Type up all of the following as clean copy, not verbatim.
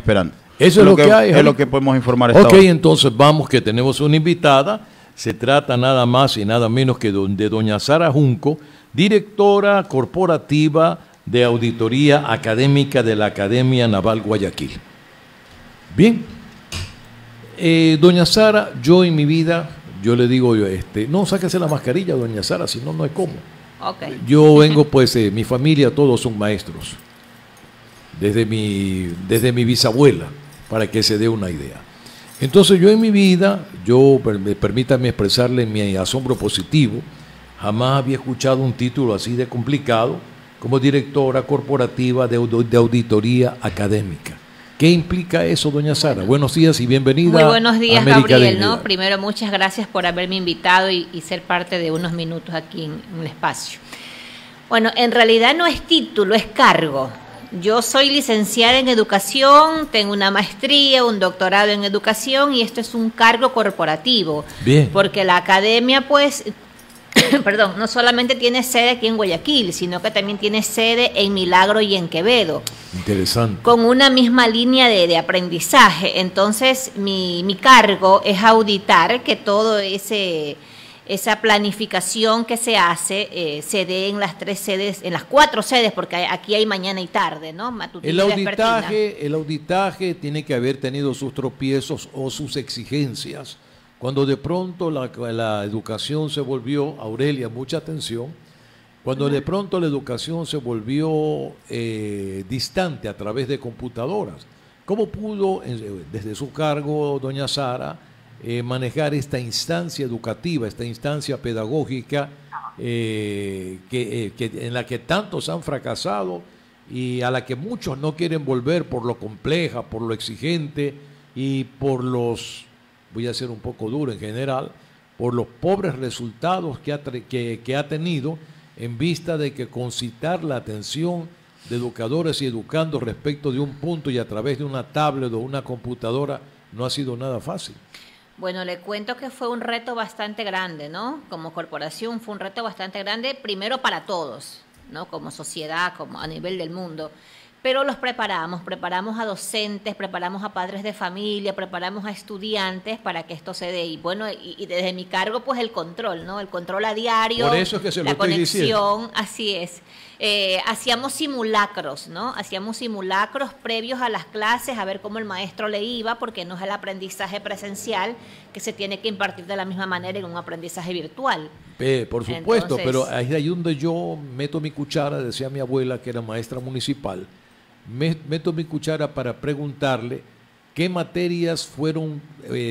esperando. Eso es lo que hay. Es lo que podemos informar esta Ok, hora. entonces vamos, que tenemos una invitada. Se trata nada más y nada menos que de doña Sara Junco, directora corporativa de auditoría académica de la Academia Naval Guayaquil. Bien, doña Sara, yo en mi vida, yo le digo, no, sáquese la mascarilla, doña Sara, si no, no es como. Okay. Yo vengo, pues, mi familia, todos son maestros, desde mi bisabuela, para que se dé una idea. Entonces yo en mi vida, permítame expresarle mi asombro positivo, jamás había escuchado un título así de complicado como directora corporativa de auditoría académica. ¿Qué implica eso, doña Sara? Bueno, buenos días y bienvenida. Muy buenos días, América Gabriel. Dignidad. Primero, muchas gracias por haberme invitado y ser parte de unos minutos aquí en el espacio. Bueno, en realidad no es título, es cargo. Yo soy licenciada en educación, tengo una maestría, un doctorado en educación y esto es un cargo corporativo. Bien. Porque la academia, pues, perdón, no solamente tiene sede aquí en Guayaquil, sino que también tiene sede en Milagro y en Quevedo. Interesante. Con una misma línea de aprendizaje. Entonces, mi cargo es auditar que todo esa planificación que se hace se dé en las 3 sedes, en las 4 sedes, porque aquí hay mañana y tarde, ¿no? Matutina y vespertina. El auditaje tiene que haber tenido sus tropiezos o sus exigencias. Cuando de pronto la educación se volvió, Aurelia, mucha atención, cuando de pronto la educación se volvió distante a través de computadoras, ¿cómo pudo, desde su cargo, doña Sara, manejar esta instancia educativa, esta instancia pedagógica en la que tantos han fracasado y a la que muchos no quieren volver por lo compleja, por lo exigente y por los, voy a ser un poco duro en general, por los pobres resultados que ha tenido en vista de que concitar la atención de educadores y educandos respecto de un punto y a través de una tablet o una computadora no ha sido nada fácil? Bueno, le cuento que fue un reto bastante grande, ¿no? Como corporación fue un reto bastante grande, primero para todos, ¿no? Como sociedad, como a nivel del mundo. Pero los preparamos a docentes, preparamos a padres de familia, preparamos a estudiantes para que esto se dé. Y bueno, y desde mi cargo, pues el control, ¿no? El control a diario, por eso es que se la lo estoy diciendo. conexión, así es. Hacíamos simulacros, ¿no? Hacíamos simulacros previos a las clases, a ver cómo el maestro le iba, porque no es el aprendizaje presencial que se tiene que impartir de la misma manera en un aprendizaje virtual. Por supuesto, Entonces, pero ahí es donde yo meto mi cuchara, decía mi abuela, que era maestra municipal, meto mi cuchara para preguntarle qué materias fueron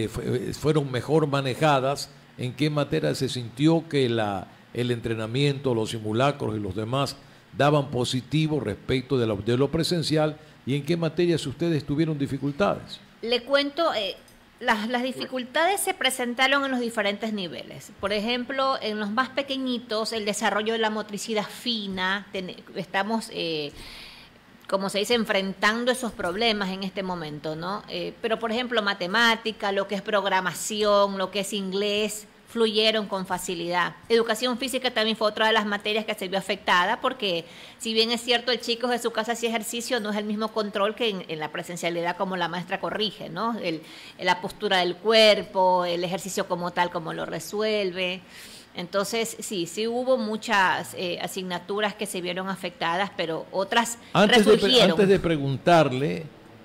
mejor manejadas, en qué materias se sintió que el entrenamiento, los simulacros y los demás daban positivo respecto de lo presencial y en qué materias ustedes tuvieron dificultades. Le cuento, las dificultades se presentaron en los diferentes niveles. Por ejemplo, en los más pequeñitos, el desarrollo de la motricidad fina, estamos, como se dice, enfrentando esos problemas en este momento, ¿no? Pero, por ejemplo, matemática, lo que es programación, lo que es inglés, fluyeron con facilidad. Educación física también fue otra de las materias que se vio afectada porque si bien es cierto el chico de su casa hacía ejercicio, no es el mismo control que en la presencialidad como la maestra corrige, ¿no? La postura del cuerpo, el ejercicio como tal, como lo resuelve. Entonces, sí hubo muchas asignaturas que se vieron afectadas, pero otras resurgieron. Antes de preguntarle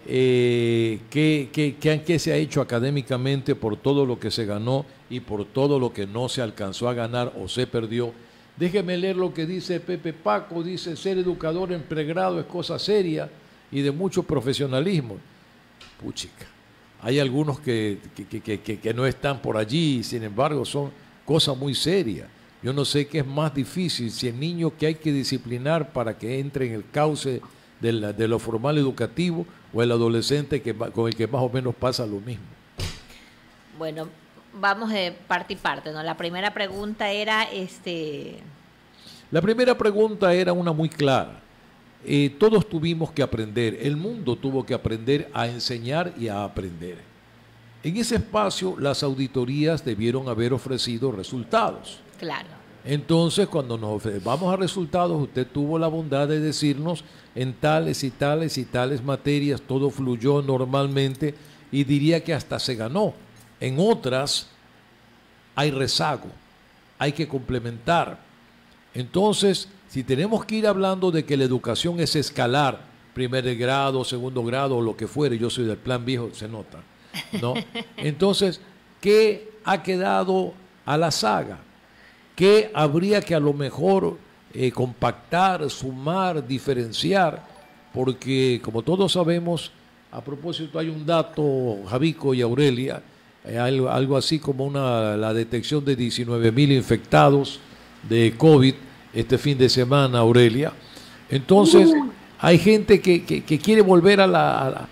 qué se ha hecho académicamente por todo lo que se ganó y por todo lo que no se alcanzó a ganar o se perdió, déjeme leer lo que dice Pepe Paco. Dice: ser educador en pregrado es cosa seria y de mucho profesionalismo. Puchica, hay algunos que no están por allí, sin embargo son cosas muy serias. Yo no sé qué es más difícil, si el niño que hay que disciplinar para que entre en el cauce de lo formal educativo o el adolescente con el que más o menos pasa lo mismo. Bueno, vamos de parte y parte, ¿no? La primera pregunta era La primera pregunta era una muy clara. Todos tuvimos que aprender, el mundo tuvo que aprender a enseñar y a aprender. En ese espacio las auditorías debieron haber ofrecido resultados. Claro. Entonces, cuando vamos a resultados, usted tuvo la bondad de decirnos en tales y tales y tales materias, todo fluyó normalmente y diría que hasta se ganó. En otras hay rezago, hay que complementar. Entonces, si tenemos que ir hablando de que la educación es escalar, primer grado, segundo grado, o lo que fuere, yo soy del plan viejo, se nota, ¿no? Entonces, ¿qué ha quedado a la saga? ¿Qué habría que a lo mejor compactar, sumar, diferenciar? Porque, como todos sabemos, a propósito, hay un dato, Javico y Aurelia, algo así como la detección de 19,000 infectados de COVID este fin de semana, Aurelia. Entonces, hay gente que quiere volver a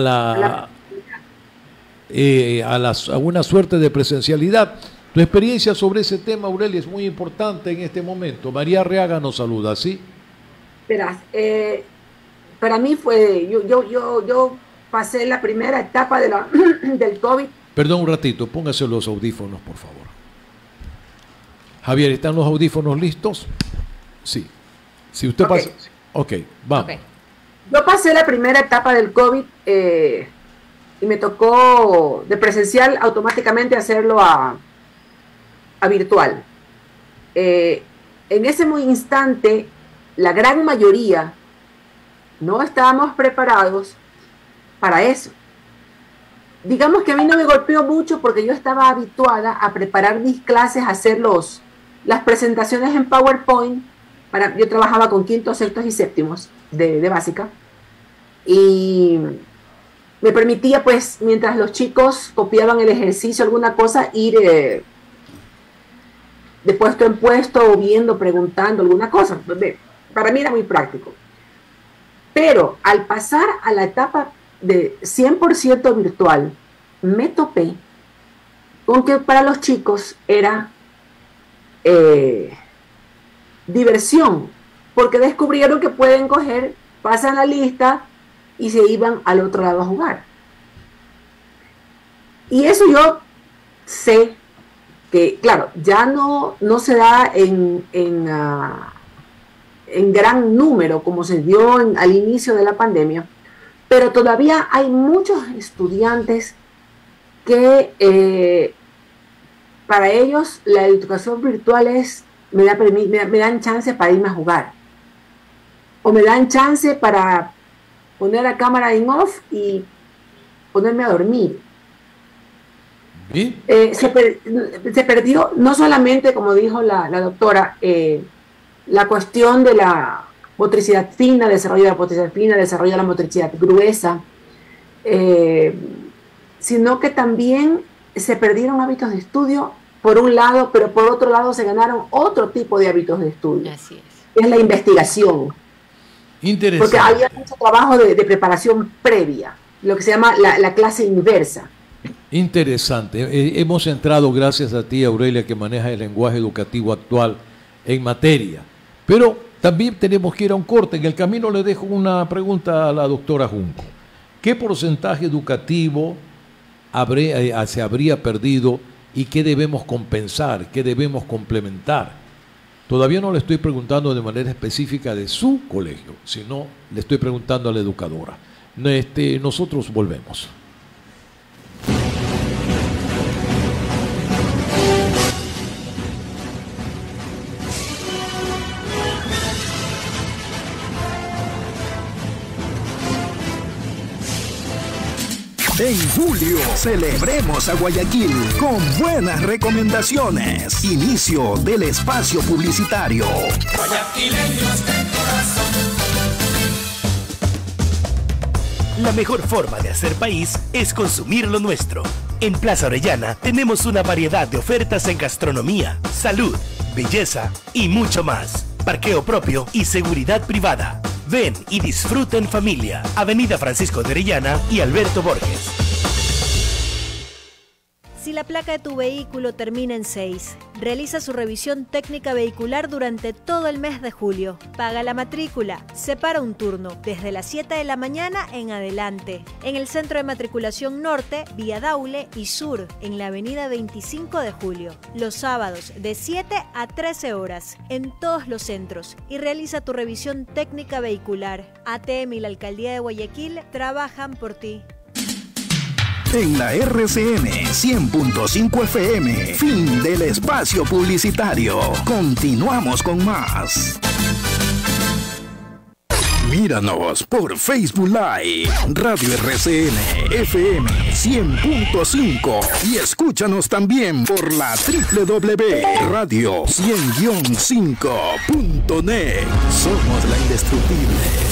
una suerte de presencialidad. Tu experiencia sobre ese tema, Aurelia, es muy importante en este momento. María Arriaga nos saluda, ¿sí? Verás, para mí fue, yo pasé la primera etapa del COVID. Perdón un ratito, póngase los audífonos, por favor. Javier, ¿están los audífonos listos? Sí. Si usted pasa... Ok, vamos. Okay. Yo pasé la primera etapa del COVID y me tocó de presencial automáticamente hacerlo a virtual. En ese instante, la gran mayoría no estábamos preparados para eso. Digamos que a mí no me golpeó mucho porque yo estaba habituada a preparar mis clases, a hacer las presentaciones en PowerPoint. Yo trabajaba con quintos, sextos y séptimos de básica. Y me permitía, pues, mientras los chicos copiaban el ejercicio, alguna cosa, ir de puesto en puesto, o viendo, preguntando alguna cosa. Para mí era muy práctico. Pero al pasar a la etapa de 100% virtual, me topé con que para los chicos era diversión, porque descubrieron que pueden pasan la lista y se iban al otro lado a jugar. Y eso yo sé que, claro, ya no se da en gran número como se dio al inicio de la pandemia, pero todavía hay muchos estudiantes que para ellos la educación virtual me dan chance para irme a jugar, o me dan chance para poner la cámara en off y ponerme a dormir. Se perdió no solamente, como dijo la doctora, la cuestión de la motricidad fina, desarrollo de la motricidad fina, desarrollo de la motricidad gruesa, sino que también se perdieron hábitos de estudio por un lado, pero por otro lado se ganaron otro tipo de hábitos de estudio. Así es la investigación. Interesante. Porque había mucho trabajo de preparación previa, lo que se llama la clase inversa. Interesante. Hemos entrado, gracias a ti, Aurelia, que maneja el lenguaje educativo actual en materia. Pero también tenemos que ir a un corte. En el camino le dejo una pregunta a la doctora Junco. ¿Qué porcentaje educativo se habría perdido y qué debemos compensar, qué debemos complementar? Todavía no le estoy preguntando de manera específica de su colegio, sino le estoy preguntando a la educadora. Nosotros volvemos. En julio, celebremos a Guayaquil con buenas recomendaciones. Inicio del espacio publicitario. Guayaquileños de corazón. La mejor forma de hacer país es consumir lo nuestro. En Plaza Orellana tenemos una variedad de ofertas en gastronomía, salud, belleza y mucho más. Parqueo propio y seguridad privada. Ven y disfruta en familia. Avenida Francisco de Orellana y Alberto Borges. Si la placa de tu vehículo termina en 6, realiza su revisión técnica vehicular durante todo el mes de julio. Paga la matrícula. Separa un turno desde las 7 de la mañana en adelante. En el Centro de Matriculación Norte, vía Daule y Sur, en la avenida 25 de julio. Los sábados de 7 a 13 horas en todos los centros. Y realiza tu revisión técnica vehicular. ATM y la Alcaldía de Guayaquil trabajan por ti. En la RCN 100.5 FM, fin del espacio publicitario. Continuamos con más. Míranos por Facebook Live, Radio RCN FM 100.5 y escúchanos también por la www.radio100-5.net. Somos la indestructible.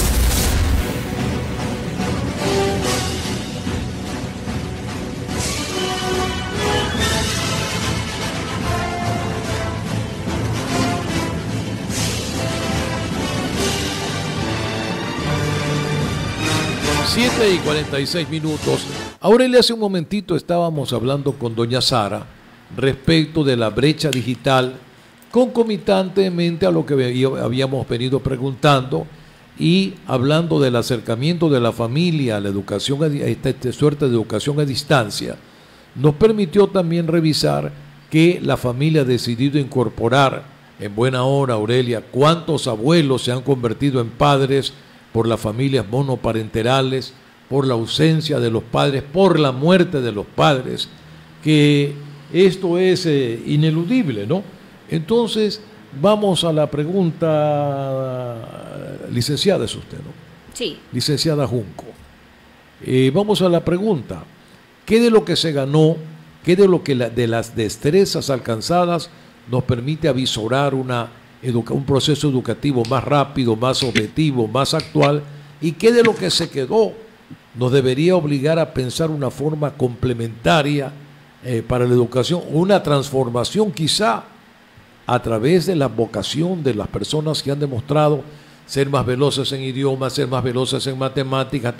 Siete y 46 minutos. Aurelia, hace un momentito estábamos hablando con doña Sara respecto de la brecha digital, concomitantemente a lo que habíamos venido preguntando y hablando del acercamiento de la familia a la educación, a esta suerte de educación a distancia. Nos permitió también revisar que la familia ha decidido incorporar en buena hora, Aurelia, cuántos abuelos se han convertido en padres por las familias monoparenterales, por la ausencia de los padres, por la muerte de los padres, que esto es ineludible, ¿no? Entonces, vamos a la pregunta, licenciada es usted, ¿no? Sí. Licenciada Junco. Vamos a la pregunta, ¿qué de lo que se ganó, qué de lo que de las destrezas alcanzadas nos permite avisorar un proceso educativo más rápido, más objetivo, más actual, y qué de lo que se quedó nos debería obligar a pensar una forma complementaria para la educación, una transformación quizá a través de la vocación de las personas que han demostrado ser más veloces en idiomas, ser más veloces en matemáticas,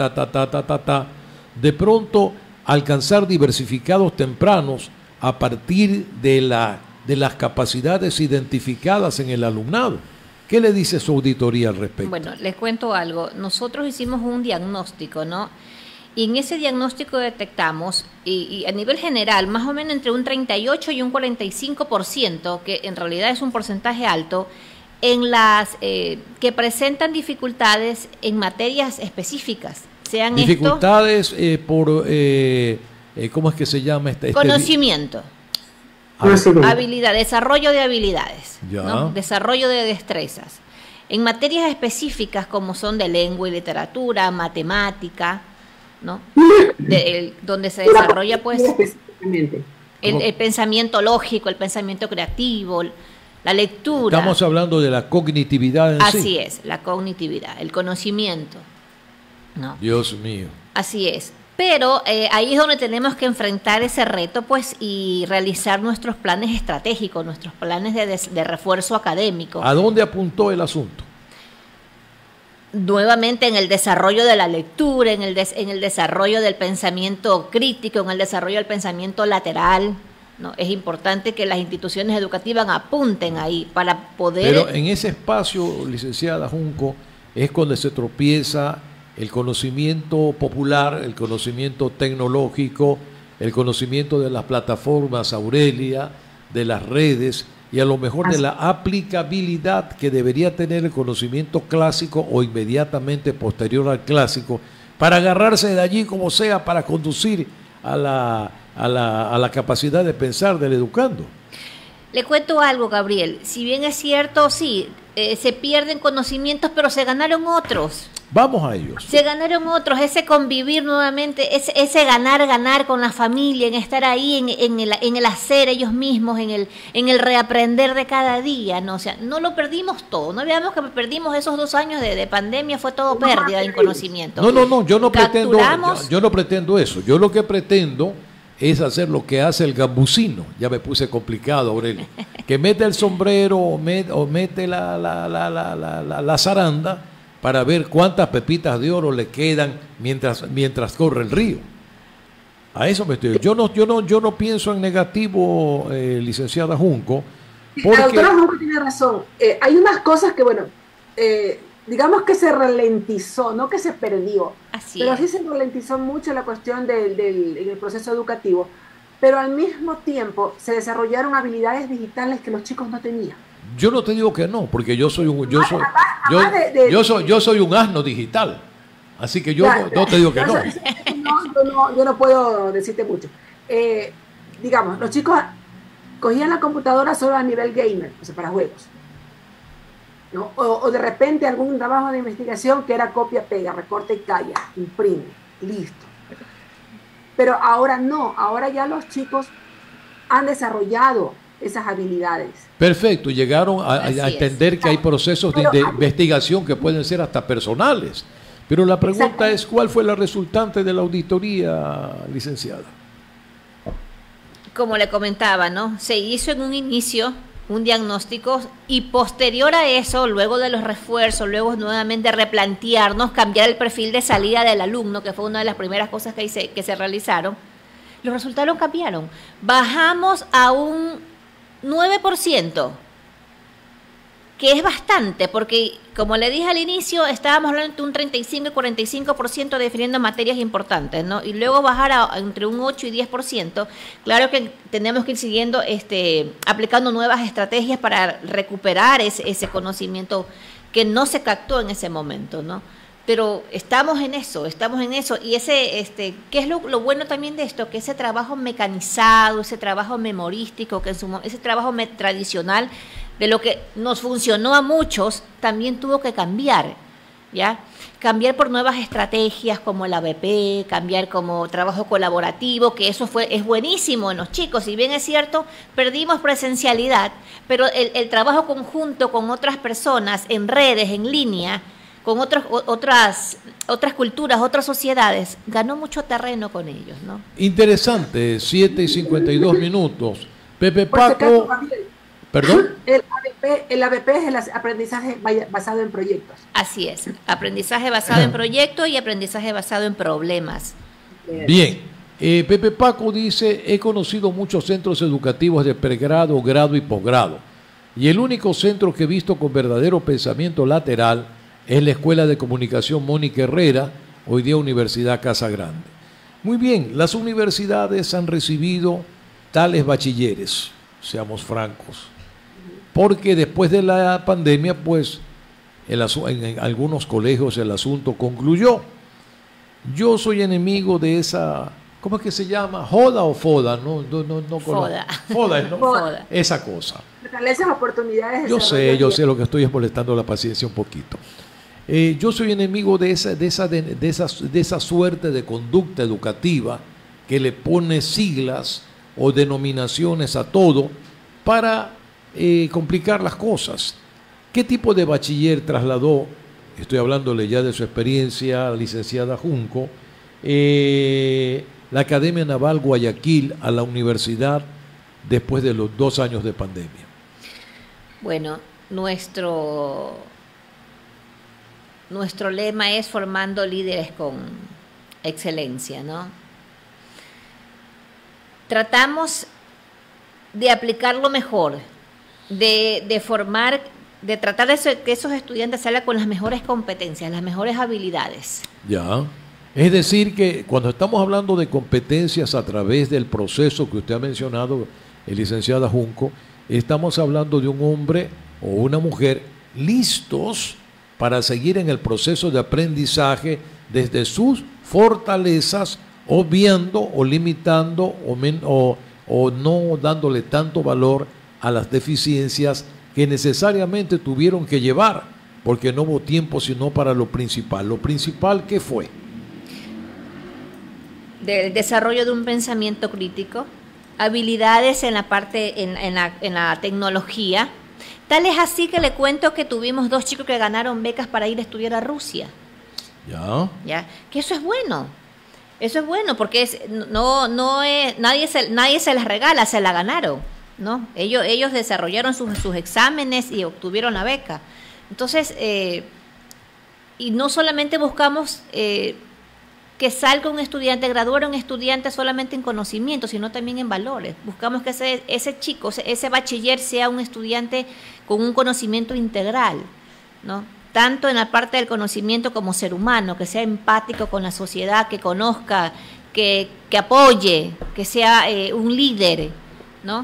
de pronto alcanzar diversificados tempranos a partir de las capacidades identificadas en el alumnado. ¿Qué le dice su auditoría al respecto? Bueno, les cuento algo. Nosotros hicimos un diagnóstico, ¿no? Y en ese diagnóstico detectamos, y a nivel general, más o menos entre un 38 y un 45%, que en realidad es un porcentaje alto, en las que presentan dificultades en materias específicas. Sean dificultades por, ¿cómo es que se llama? Conocimiento. Habilidad, desarrollo de habilidades, ¿no? Desarrollo de destrezas. En materias específicas como son de lengua y literatura, matemática, ¿no? Donde se desarrolla pues el pensamiento lógico, el pensamiento creativo, la lectura. Estamos hablando de la cognitividad en sí. Así es, la cognitividad, el conocimiento, ¿no? Dios mío. Así es. Pero ahí es donde tenemos que enfrentar ese reto, pues, y realizar nuestros planes estratégicos, nuestros planes de refuerzo académico. ¿A dónde apuntó el asunto? Nuevamente en el desarrollo de la lectura, en el desarrollo del pensamiento crítico, en el desarrollo del pensamiento lateral, ¿no? Es importante que las instituciones educativas apunten ahí para poder... Pero en ese espacio, licenciada Junco, es cuando se tropieza el conocimiento popular, el conocimiento tecnológico, el conocimiento de las plataformas, Aurelia, de las redes y a lo mejor de la aplicabilidad que debería tener el conocimiento clásico o inmediatamente posterior al clásico para agarrarse de allí como sea para conducir a la capacidad de pensar del educando. Le cuento algo, Gabriel. Si bien es cierto, sí, se pierden conocimientos, pero se ganaron otros. Vamos a ellos. Se ganaron otros, ese convivir nuevamente, ese ganar con la familia, en estar ahí, en el hacer ellos mismos, en el reaprender de cada día, ¿no? O sea, no lo perdimos todo, no veamos que perdimos esos 2 años de pandemia, fue todo pérdida de conocimiento. No, yo no pretendo eso, yo lo que pretendo es hacer lo que hace el gambusino, ya me puse complicado, Aurelio, que mete el sombrero o mete la zaranda para ver cuántas pepitas de oro le quedan mientras corre el río. A eso me estoy. Yo no pienso en negativo, licenciada Junco. La doctora Junco tiene razón. Hay unas cosas que, bueno, digamos que se ralentizó, no que se perdió, pero sí se ralentizó mucho la cuestión del proceso educativo, pero al mismo tiempo se desarrollaron habilidades digitales que los chicos no tenían. Yo no te digo que no, porque yo soy un asno digital, así que yo no te digo que no. Yo no puedo decirte mucho. Digamos, los chicos cogían la computadora solo a nivel gamer, o sea, para juegos, ¿no? O de repente algún trabajo de investigación que era copia-pega, recorta y calla, imprime, listo. Pero ahora no, ahora ya los chicos han desarrollado esas habilidades. Perfecto, llegaron a entender que hay procesos de investigación que pueden ser hasta personales. Pero la pregunta es, ¿cuál fue la resultante de la auditoría, licenciada? Como le comentaba, ¿no? Se hizo en un inicio un diagnóstico y posterior a eso, luego de los refuerzos, luego nuevamente replantearnos, cambiar el perfil de salida del alumno, que fue una de las primeras cosas que se realizaron, los resultados cambiaron. Bajamos a un 9%, que es bastante, porque como le dije al inicio, estábamos hablando de un 35 y 45% definiendo materias importantes, ¿no? Y luego bajar a entre un 8 y 10%, claro que tenemos que ir siguiendo, aplicando nuevas estrategias para recuperar ese conocimiento que no se captó en ese momento, ¿no? Pero estamos en eso, y ¿qué es lo bueno también de esto? Que ese trabajo mecanizado, ese trabajo memorístico, ese trabajo tradicional, de lo que nos funcionó a muchos, también tuvo que cambiar, ¿ya? Cambiar por nuevas estrategias como el ABP, cambiar como trabajo colaborativo, que eso es buenísimo en los chicos. Si bien es cierto, perdimos presencialidad, pero el trabajo conjunto con otras personas en redes, en línea, con otras culturas, otras sociedades, ganó mucho terreno con ellos, ¿no? Interesante, 7:52. Pepe Paco, ¿perdón? El ABP es el aprendizaje basado en proyectos. Así es, aprendizaje basado en proyectos y aprendizaje basado en problemas. Bien, Pepe Paco dice, he conocido muchos centros educativos de pregrado, grado y posgrado, y el único centro que he visto con verdadero pensamiento lateral es la Escuela de Comunicación Mónica Herrera, hoy día Universidad Casa Grande. Muy bien, las universidades han recibido tales bachilleres, seamos francos, porque después de la pandemia, pues, en algunos colegios el asunto concluyó. Yo soy enemigo de esa, ¿cómo es que se llama? ¿Joda o foda? No, foda. Foda, ¿no? Foda. Esa cosa. Esas oportunidades. Yo sé lo que estoy es molestando la paciencia un poquito. Yo soy enemigo de esa suerte de conducta educativa que le pone siglas o denominaciones a todo para complicar las cosas. ¿Qué tipo de bachiller trasladó, estoy hablándole ya de su experiencia, la licenciada Junco, la Academia Naval Guayaquil a la universidad después de los 2 años de pandemia? Bueno, nuestro lema es formando líderes con excelencia, ¿no? Tratamos de aplicar lo mejor, de formar, de tratar de que esos estudiantes salgan con las mejores competencias, las mejores habilidades. Ya. Es decir, que cuando estamos hablando de competencias a través del proceso que usted ha mencionado, licenciada Junco, estamos hablando de un hombre o una mujer listos para seguir en el proceso de aprendizaje desde sus fortalezas, obviando o limitando o no dándole tanto valor a las deficiencias que necesariamente tuvieron que llevar, porque no hubo tiempo sino para lo principal. ¿Lo principal qué fue? Del desarrollo de un pensamiento crítico, habilidades en la parte, en la tecnología. Tal es así que le cuento que tuvimos 2 chicos que ganaron becas para ir a estudiar a Rusia. Ya, que eso es bueno. Eso es bueno porque nadie se las regala, se la ganaron, ¿no? Ellos desarrollaron sus exámenes y obtuvieron la beca. Entonces, y no solamente buscamos que salga un estudiante, graduar a un estudiante solamente en conocimiento, sino también en valores. Buscamos que ese chico, ese bachiller sea un estudiante con un conocimiento integral, ¿no? Tanto en la parte del conocimiento como ser humano, que sea empático con la sociedad, que conozca, que apoye, que sea un líder, ¿no?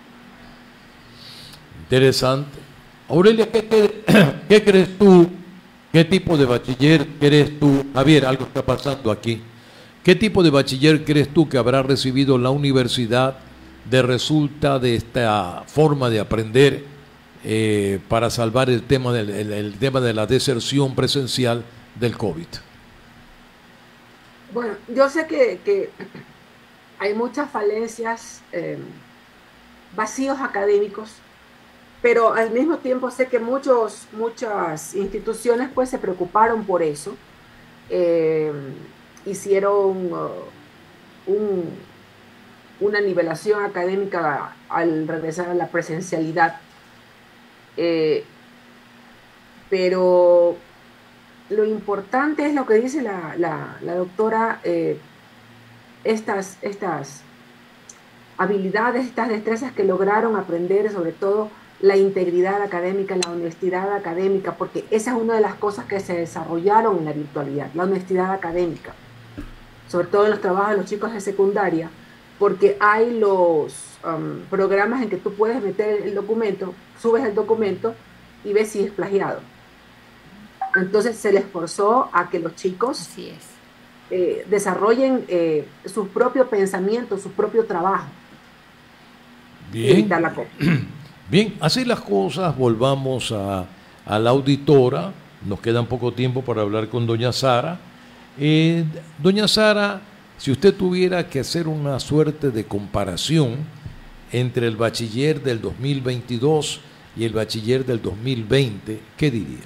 Interesante. Aurelia, ¿qué crees tú? ¿Qué tipo de bachiller crees tú? Javier, algo está pasando aquí. ¿Qué tipo de bachiller crees tú que habrá recibido la universidad de resulta de esta forma de aprender para salvar el tema de la deserción presencial del COVID? Bueno, yo sé que hay muchas falencias, vacíos académicos, pero al mismo tiempo sé que muchas instituciones pues se preocuparon por eso, hicieron una nivelación académica al regresar a la presencialidad, pero lo importante es lo que dice la doctora, estas habilidades, estas destrezas que lograron aprender, sobre todo la integridad académica, la honestidad académica, porque esa es una de las cosas que se desarrollaron en la virtualidad, la honestidad académica, sobre todo en los trabajos de los chicos de secundaria, porque hay los programas en que tú puedes meter el documento, subes el documento y ves si es plagiado. Entonces se les forzó a que los chicos desarrollen su propio pensamiento, su propio trabajo. Bien. Bien, así las cosas, volvamos a la auditora. Nos queda un poco tiempo para hablar con doña Sara. Doña Sara, si usted tuviera que hacer una suerte de comparación entre el bachiller del 2022 y el bachiller del 2020, ¿qué diría?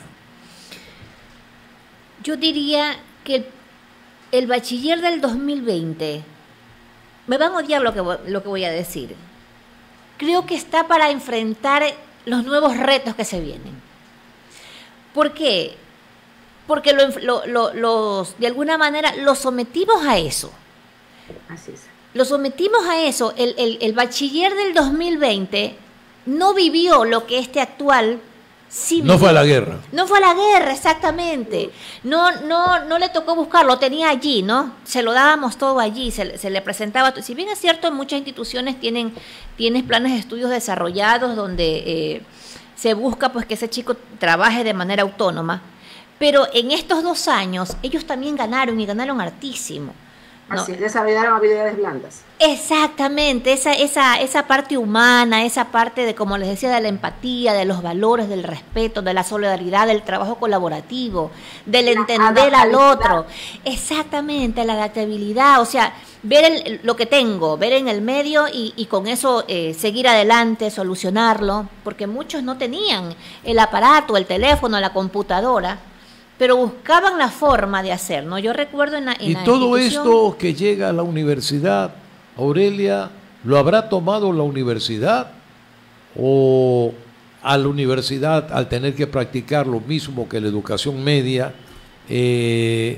Yo diría que el bachiller del 2020, me van a odiar lo que voy a decir, creo que está para enfrentar los nuevos retos que se vienen. ¿Por qué? Porque de alguna manera los sometimos a eso. Así es. Los sometimos a eso. El bachiller del 2020 no vivió lo que este actual sí vivió. No fue a la guerra. No fue a la guerra, exactamente. No le tocó buscarlo, lo tenía allí, ¿no? Se lo dábamos todo allí, se le presentaba. Si bien es cierto, muchas instituciones tienen planes de estudios desarrollados donde se busca pues que ese chico trabaje de manera autónoma, pero en estos 2 años ellos también ganaron y ganaron hartísimo, ¿no? Así, desarrollaron habilidades blandas. Exactamente, esa parte humana, esa parte de, como les decía, de la empatía, de los valores, del respeto, de la solidaridad, del trabajo colaborativo, del entender al otro. Exactamente, la adaptabilidad, o sea, ver lo que tengo, ver en el medio y con eso seguir adelante, solucionarlo, porque muchos no tenían el aparato, el teléfono, la computadora, pero buscaban la forma de hacer, ¿no? Yo recuerdo en la todo esto que llega a la universidad, Aurelia, ¿lo habrá tomado la universidad? ¿O a la universidad, al tener que practicar lo mismo que la educación media, qué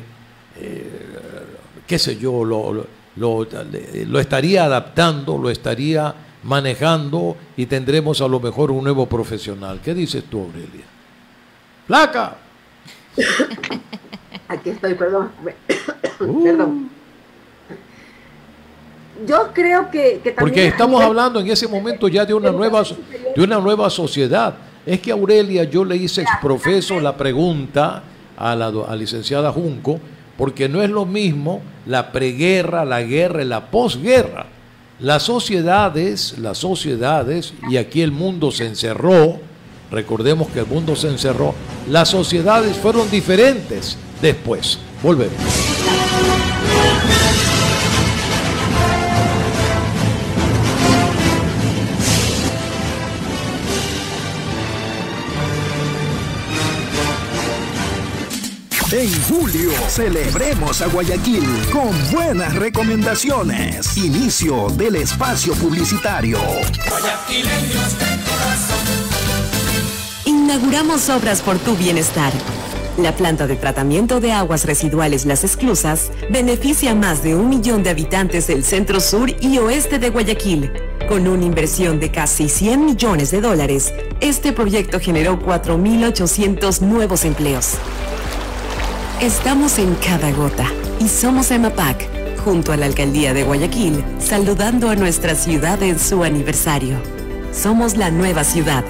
sé yo, lo estaría adaptando, lo estaría manejando y tendremos a lo mejor un nuevo profesional? ¿Qué dices tú, Aurelia? ¡Flaca! Aquí estoy, perdón. Perdón. Yo creo que también... Porque estamos hablando en ese momento ya de una nueva sociedad. Es que, Aurelia, yo le hice exprofeso la pregunta a la licenciada Junco, porque no es lo mismo la preguerra, la guerra y la posguerra. Las sociedades, y aquí el mundo se encerró, recordemos que el mundo se encerró, las sociedades fueron diferentes después. Volvemos. En julio, celebremos a Guayaquil con buenas recomendaciones. Inicio del espacio publicitario. Guayaquileños de corazón. Inauguramos obras por tu bienestar. La planta de tratamiento de aguas residuales Las Esclusas beneficia a más de 1 millón de habitantes del centro sur y oeste de Guayaquil. Con una inversión de casi $100 millones, este proyecto generó 4.800 nuevos empleos. Estamos en cada gota y somos EMAPAC, junto a la Alcaldía de Guayaquil, saludando a nuestra ciudad en su aniversario. Somos la nueva ciudad.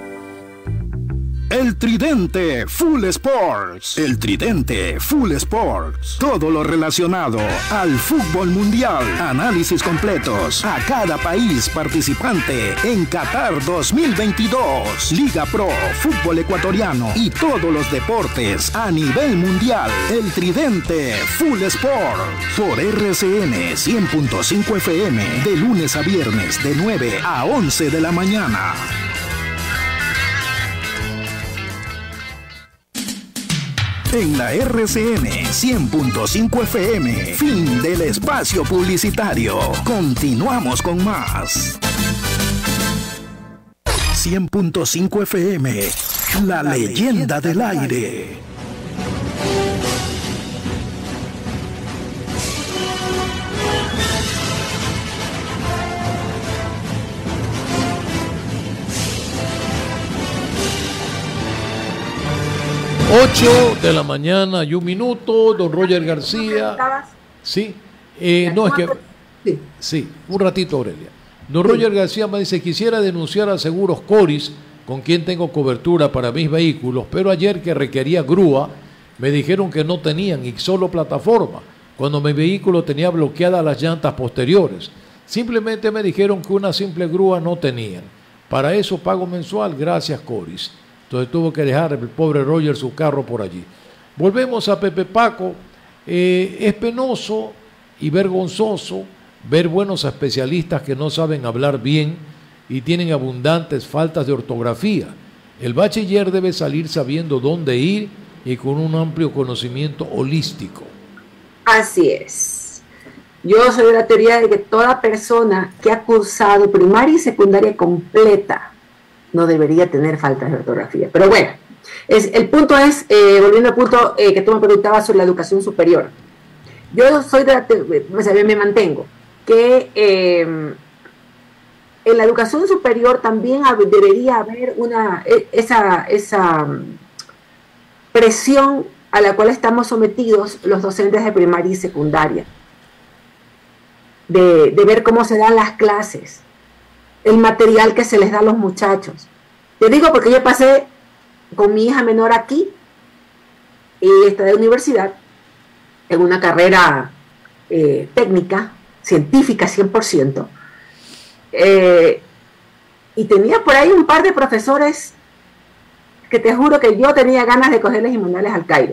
El Tridente Full Sports. El Tridente Full Sports. Todo lo relacionado al fútbol mundial. Análisis completos a cada país participante en Qatar 2022. Liga Pro, fútbol ecuatoriano y todos los deportes a nivel mundial. El Tridente Full Sports. Por RCN 100.5 FM. De lunes a viernes de 9 a 11 de la mañana. En la RCN 100.5 FM, fin del espacio publicitario. Continuamos con más. 100.5 FM, la leyenda del aire. Ocho de la mañana y 1 minuto, don Roger García. Sí, no, es que... Sí, un ratito, Aurelia. Don Roger García me dice, quisiera denunciar a Seguros Coris, con quien tengo cobertura para mis vehículos, pero ayer que requería grúa, me dijeron que no tenían y solo plataforma, cuando mi vehículo tenía bloqueadas las llantas posteriores. Simplemente me dijeron que una simple grúa no tenían. Para eso pago mensual, gracias Coris. Entonces tuvo que dejar el pobre Roger su carro por allí. Volvemos a Pepe Paco. Es penoso y vergonzoso ver buenos especialistas que no saben hablar bien y tienen abundantes faltas de ortografía. El bachiller debe salir sabiendo dónde ir y con un amplio conocimiento holístico. Así es. Yo soy de la teoría de que toda persona que ha cursado primaria y secundaria completa no debería tener faltas de ortografía. Pero bueno, el punto es, volviendo al punto que tú me preguntabas sobre la educación superior. Yo soy de la me mantengo, que en la educación superior también debería haber esa presión a la cual estamos sometidos los docentes de primaria y secundaria, de ver cómo se dan las clases, el material que se les da a los muchachos. Te digo porque yo pasé con mi hija menor aquí, y está de universidad, en una carrera técnica, científica 100%, y tenía por ahí un par de profesores que te juro que yo tenía ganas de cogerles y mandarles al Cairo.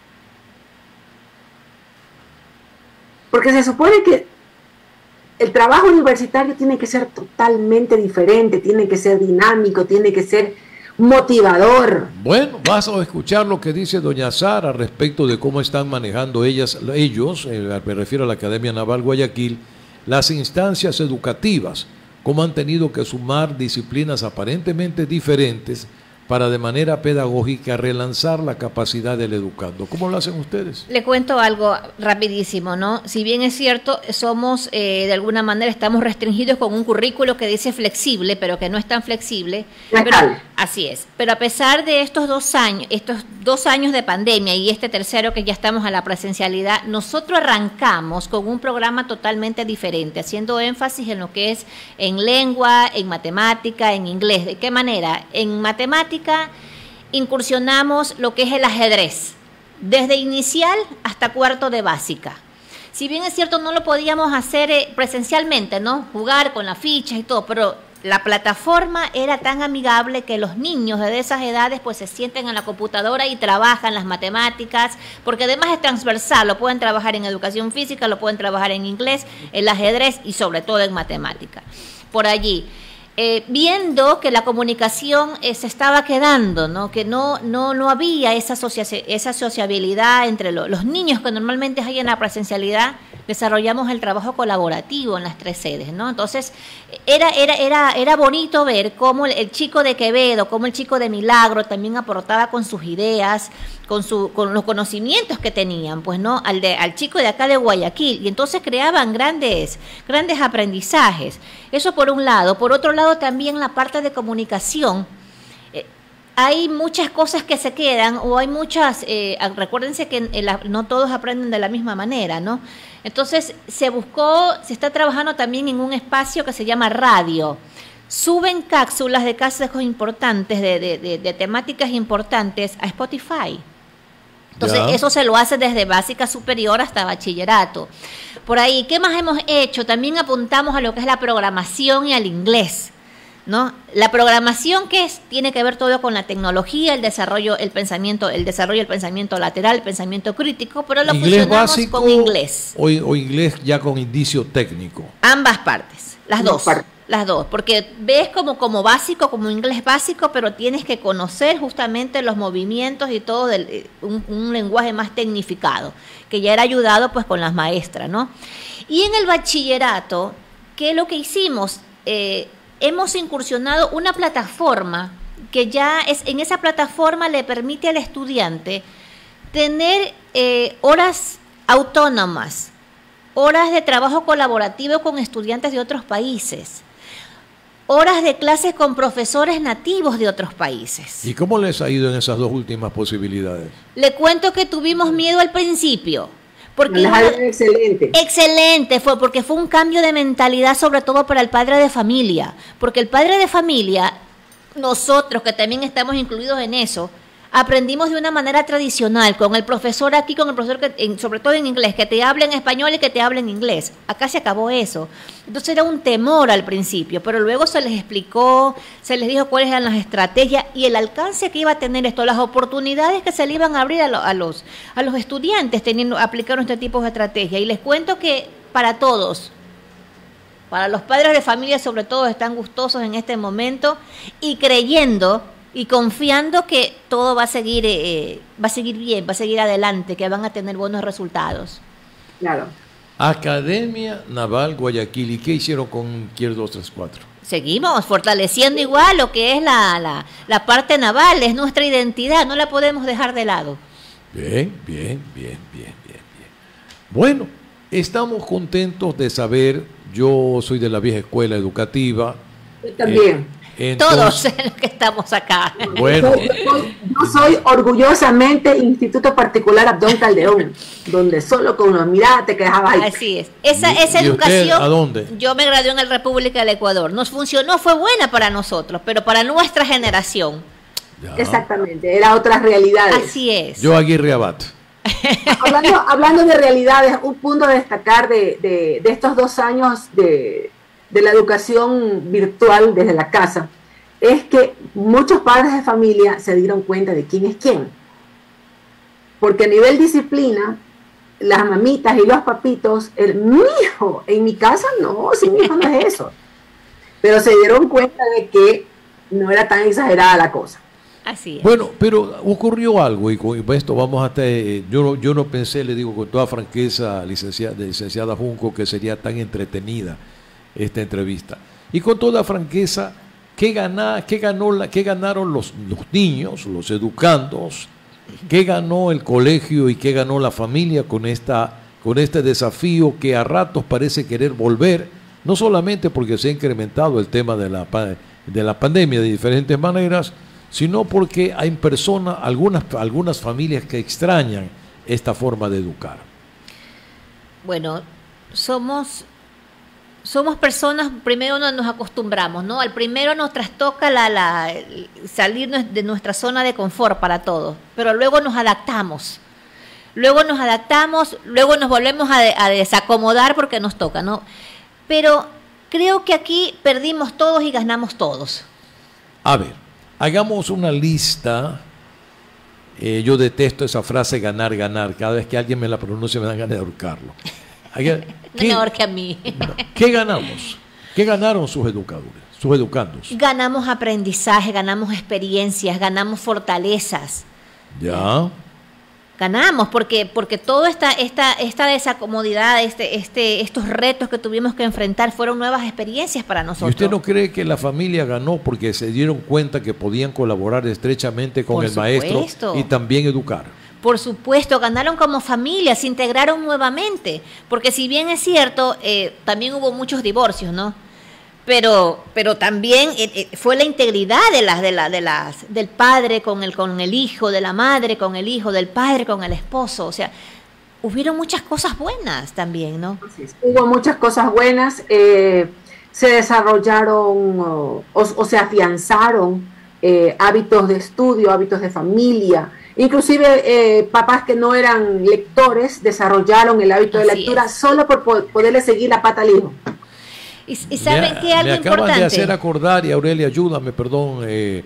Porque se supone que el trabajo universitario tiene que ser totalmente diferente, tiene que ser dinámico, tiene que ser motivador. Bueno, vas a escuchar lo que dice doña Sara respecto de cómo están manejando ellos, me refiero a la Academia Naval Guayaquil, las instancias educativas, cómo han tenido que sumar disciplinas aparentemente diferentes para de manera pedagógica relanzar la capacidad del educando. ¿Cómo lo hacen ustedes? Le cuento algo rapidísimo, ¿no? Si bien es cierto, somos, de alguna manera, estamos restringidos con un currículo que dice flexible, pero que no es tan flexible. Pero, así es. Pero a pesar de estos 2 años de pandemia y este tercero que ya estamos a la presencialidad, nosotros arrancamos con un programa totalmente diferente, haciendo énfasis en lo que es en lengua, en matemática, en inglés. ¿De qué manera? En matemática incursionamos lo que es el ajedrez, desde inicial hasta cuarto de básica. Si bien es cierto, no lo podíamos hacer presencialmente, ¿no? Jugar con las fichas y todo, pero la plataforma era tan amigable que los niños de esas edades pues se sienten en la computadora y trabajan las matemáticas, porque además es transversal, lo pueden trabajar en educación física, lo pueden trabajar en inglés, el ajedrez y sobre todo en matemática. Por allí. Viendo que la comunicación se estaba quedando, ¿no? Que no había esa sociabilidad entre los niños que normalmente hay en la presencialidad, desarrollamos el trabajo colaborativo en las 3 sedes, ¿no? Entonces, era bonito ver cómo el chico de Quevedo, cómo el chico de Milagro también aportaba con sus ideas, con los conocimientos que tenían, pues no, al chico de acá de Guayaquil, y entonces creaban grandes aprendizajes. Eso por un lado. Por otro lado, también la parte de comunicación. Hay muchas cosas que se quedan, o hay muchas, recuérdense que no todos aprenden de la misma manera, ¿no? Entonces se está trabajando también en un espacio que se llama radio. Suben cápsulas de casos importantes, de temáticas importantes a Spotify. Entonces, eso se lo hace desde básica superior hasta bachillerato. Por ahí, ¿qué más hemos hecho? También apuntamos a lo que es la programación y al inglés, ¿no? La programación tiene que ver todo con la tecnología, el desarrollo del pensamiento lateral, el pensamiento crítico, pero lo fusionamos con inglés. O inglés ya con indicio técnico. Ambas partes, las dos, porque ves como básico, como inglés básico, pero tienes que conocer justamente los movimientos y todo un lenguaje más tecnificado, que ya era ayudado pues con las maestras, ¿no? Y en el bachillerato, ¿qué es lo que hicimos? Hemos incursionado una plataforma que ya en esa plataforma le permite al estudiante tener horas autónomas, horas de trabajo colaborativo con estudiantes de otros países, horas de clases con profesores nativos de otros países. ¿Y cómo les ha ido en esas dos últimas posibilidades? Le cuento que tuvimos miedo al principio. Porque excelente porque fue un cambio de mentalidad, sobre todo para el padre de familia. Porque el padre de familia, nosotros que también estamos incluidos en eso, aprendimos de una manera tradicional, con el profesor aquí, con el profesor sobre todo en inglés, que te habla en español y que te habla en inglés. Acá se acabó eso. Entonces era un temor al principio, pero luego se les explicó, se les dijo cuáles eran las estrategias y el alcance que iba a tener esto, las oportunidades que se le iban a abrir a los estudiantes aplicando este tipo de estrategia. Y les cuento que para todos, para los padres de familia sobre todo, están gustosos en este momento y creyendo y confiando que todo va a seguir bien, va a seguir adelante, que van a tener buenos resultados. Claro. Academia Naval Guayaquil. ¿Y qué hicieron con Quier 234? Seguimos fortaleciendo igual lo que es la parte naval, es nuestra identidad, no la podemos dejar de lado. Bien. Bueno, estamos contentos de saber, yo soy de la vieja escuela educativa. Yo también. Todos los que estamos acá. Bueno. Yo soy orgullosamente Instituto Particular Abdón Calderón, donde solo con una mirada te quedaba ahí. Así es. Esa educación. Usted, ¿a dónde? Yo me gradué en la República del Ecuador. Nos funcionó, fue buena para nosotros, pero para nuestra generación. Ya. Exactamente, era otras realidades. Así es. Yo Aguirre Abad. Hablando de realidades, un punto a destacar de estos 2 años de la educación virtual desde la casa, es que muchos padres de familia se dieron cuenta de quién es quién. Porque a nivel disciplina, las mamitas y los papitos, mi hijo, en mi casa no, si mi hijo no es eso. Pero se dieron cuenta de que no era tan exagerada la cosa. Así es. Bueno, pero ocurrió algo y con esto vamos hasta... yo no pensé, le digo con toda franqueza, licenciada Junco, que sería tan entretenida esta entrevista. Y con toda franqueza, ¿qué ganaron los niños, los educandos? ¿Qué ganó el colegio y qué ganó la familia con este desafío que a ratos parece querer volver? No solamente porque se ha incrementado el tema de la pandemia de diferentes maneras, sino porque hay personas, algunas familias que extrañan esta forma de educar. Bueno, somos personas, primero nos acostumbramos, ¿no? Al primero nos trastoca salir de nuestra zona de confort para todos, pero luego nos adaptamos. Luego nos volvemos a desacomodar porque nos toca, ¿no? Pero creo que aquí perdimos todos y ganamos todos. A ver, hagamos una lista. Yo detesto esa frase ganar, ganar. Cada vez que alguien me la pronuncia me dan ganas de ahorcarlo. Mejor que a mí. ¿Qué ganamos? ¿Qué ganaron sus educandos? Ganamos aprendizaje, ganamos experiencias, ganamos fortalezas. Ya. Ganamos porque toda esta desacomodidad, estos retos que tuvimos que enfrentar fueron nuevas experiencias para nosotros. ¿Y usted no cree que la familia ganó porque se dieron cuenta que podían colaborar estrechamente con el maestro y también educar? Por supuesto, ganaron como familia, se integraron nuevamente, porque si bien es cierto, también hubo muchos divorcios, ¿no? Pero también fue la integridad del padre con el hijo, de la madre con el hijo, del padre con el esposo, o sea, hubieron muchas cosas buenas también, ¿no? Sí, hubo muchas cosas buenas, se desarrollaron o se afianzaron hábitos de estudio, hábitos de familia, inclusive papás que no eran lectores desarrollaron el hábito de lectura solo por poderle seguir la pata al hijo. Y saben que algo me acaban importante de hacer acordar, y Aurelia, ayúdame, perdón,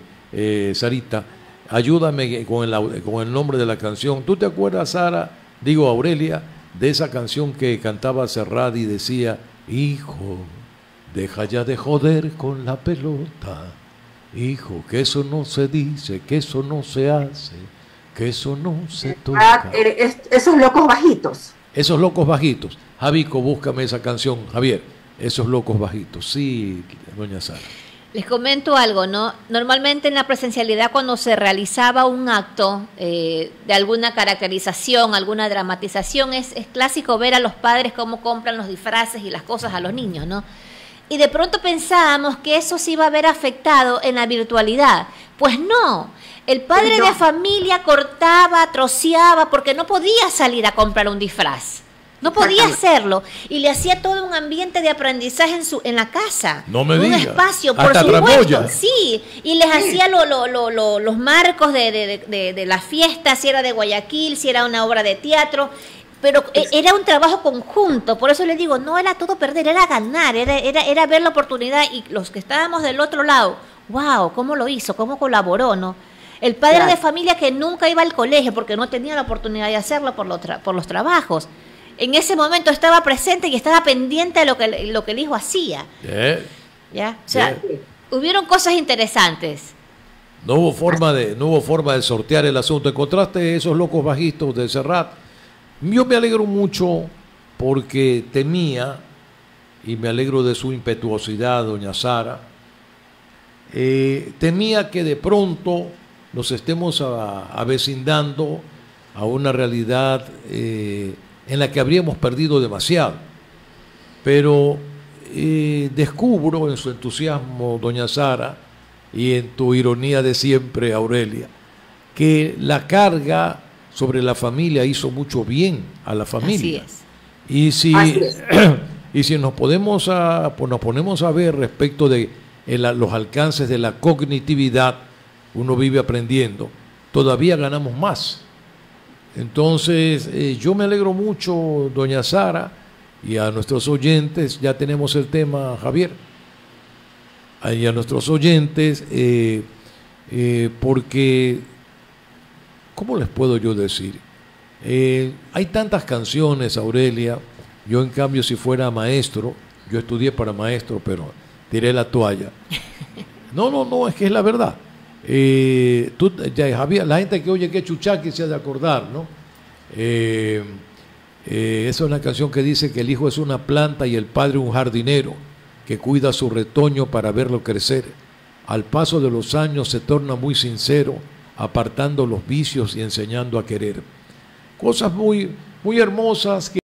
Sarita, ayúdame con el nombre de la canción. ¿Tú te acuerdas, Sara, digo Aurelia, de esa canción que cantaba Serrat y decía, hijo, deja ya de joder con la pelota, hijo, que eso no se dice, que eso no se hace, que eso no se toca? Esos locos bajitos. Esos locos bajitos. Javico, búscame esa canción, Javier. Esos locos bajitos. Sí, doña Sara. Les comento algo, ¿no? Normalmente en la presencialidad, cuando se realizaba un acto de alguna caracterización, alguna dramatización, es clásico ver a los padres cómo compran los disfraces y las cosas a los niños, ¿no? Y de pronto pensábamos que eso se iba a ver afectado en la virtualidad. Pues no. El padre de familia cortaba, troceaba, porque no podía salir a comprar un disfraz. No podía hacerlo, y le hacía todo un ambiente de aprendizaje en la casa. No me digas. Un espacio, por supuesto. Sí, y les hacía los marcos de la fiesta, si era de Guayaquil, si era una obra de teatro. Pero era un trabajo conjunto, por eso les digo, no era todo perder, era ganar, era ver la oportunidad, y los que estábamos del otro lado, wow, cómo lo hizo, cómo colaboró, ¿no? El padre de familia que nunca iba al colegio porque no tenía la oportunidad de hacerlo por los trabajos. En ese momento estaba presente y estaba pendiente de lo que el hijo hacía. ¿Ya? O sea, hubieron cosas interesantes. No hubo forma de sortear el asunto. Encontraste esos locos bajitos de Serrat. Yo me alegro mucho porque temía, y me alegro de su impetuosidad, doña Sara, temía que de pronto nos estemos avecindando a una realidad en la que habríamos perdido demasiado. Pero descubro en su entusiasmo, doña Sara, y en tu ironía de siempre, Aurelia, que la carga sobre la familia hizo mucho bien a la familia. Así es. Y si nos ponemos a ver respecto de los alcances de la cognitividad, uno vive aprendiendo, todavía ganamos más. Entonces, yo me alegro mucho, doña Sara, y a nuestros oyentes, ya tenemos el tema, Javier, y a nuestros oyentes, porque, ¿cómo les puedo yo decir? Hay tantas canciones, Aurelia. Yo, en cambio, si fuera maestro, yo estudié para maestro, pero tiré la toalla. No, es que es la verdad. Javier, la gente que oye que Chuchaqui se ha de acordar, ¿no? Esa es una canción que dice que el hijo es una planta y el padre un jardinero que cuida su retoño para verlo crecer. Al paso de los años se torna muy sincero, apartando los vicios y enseñando a querer. Cosas muy, muy hermosas que